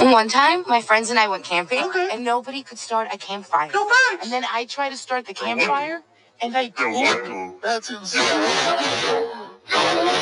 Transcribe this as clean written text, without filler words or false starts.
One time, my friends and I went camping, and nobody could start a campfire. No facts. And then I tried to start the campfire, and I couldn't. That's insane.